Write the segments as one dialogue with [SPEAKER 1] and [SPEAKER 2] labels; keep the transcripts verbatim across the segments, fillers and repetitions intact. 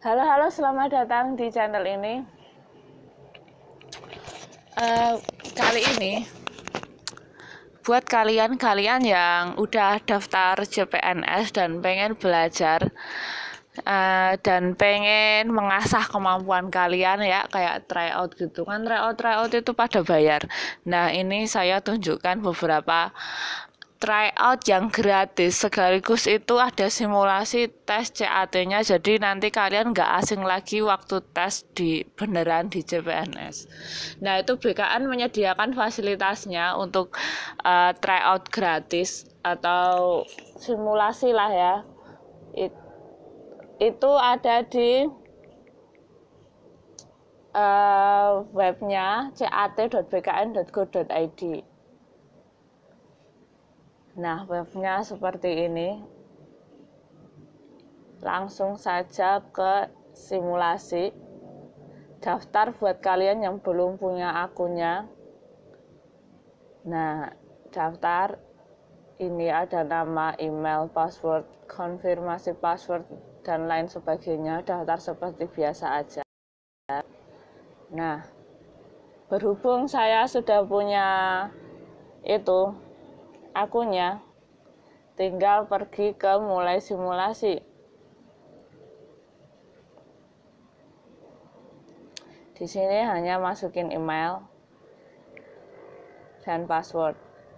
[SPEAKER 1] Halo halo, selamat datang di channel ini. Uh, kali ini buat kalian-kalian yang udah daftar J P N S dan pengen belajar uh, dan pengen mengasah kemampuan kalian ya, kayak tryout gitu kan. Tryout tryout itu pada bayar. Nah, ini saya tunjukkan beberapa tryout yang gratis, sekaligus itu ada simulasi tes C A T-nya, jadi nanti kalian nggak asing lagi waktu tes di beneran di J P N S. Nah, itu B K N menyediakan fasilitasnya untuk uh, tryout gratis atau simulasi lah ya. It, itu ada di uh, webnya cat dot b k n dot go dot i d. Nah, webnya seperti ini. Langsung saja ke simulasi. Daftar buat kalian yang belum punya akunnya. Nah, daftar. Ini ada nama, email, password, konfirmasi password, dan lain sebagainya. Daftar seperti biasa aja. Nah, berhubung saya sudah punya itu akunnya, tinggal pergi ke mulai simulasi. Di sini hanya masukin email dan password.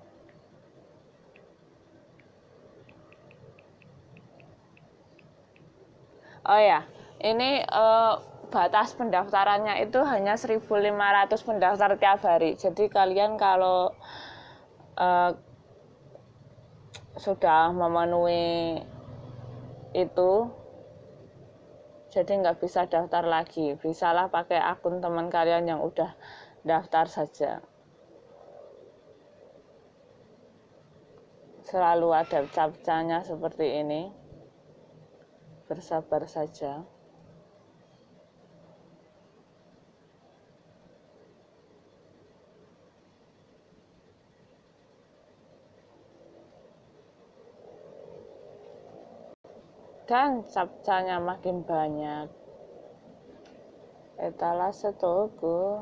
[SPEAKER 1] Oh ya, ini eh, batas pendaftarannya itu hanya seribu lima ratus pendaftar tiap hari. Jadi kalian kalau eh, sudah memenuhi itu, jadi nggak bisa daftar lagi. Bisalah pakai akun teman kalian yang udah daftar saja. Selalu ada captcha-nya seperti ini. Bersabar saja. Dan captcha-nya makin banyak. Etalase toko.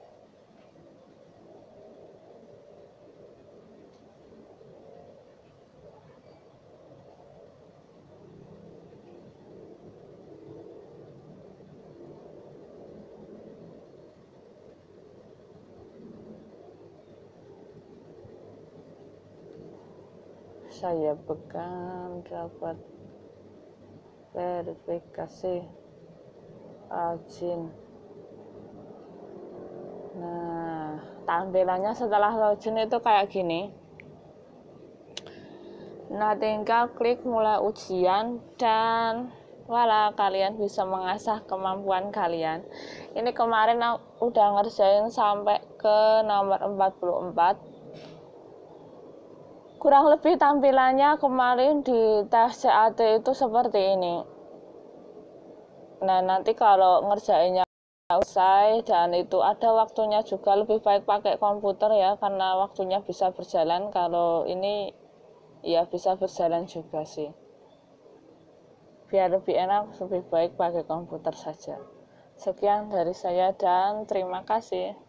[SPEAKER 1] Saya pegang dapat verifikasi login. Nah, tampilannya setelah login itu kayak gini. Nah, tinggal klik mulai ujian dan wala, kalian bisa mengasah kemampuan kalian. Ini kemarin udah ngerjain sampai ke nomor empat puluh empat. Kurang lebih tampilannya kemarin di tes C A T itu seperti ini. Nah, nanti kalau ngerjainnya selesai dan itu ada waktunya juga, lebih baik pakai komputer ya, karena waktunya bisa berjalan. Kalau ini ya bisa berjalan juga sih. Biar lebih enak, lebih baik pakai komputer saja. Sekian dari saya dan terima kasih.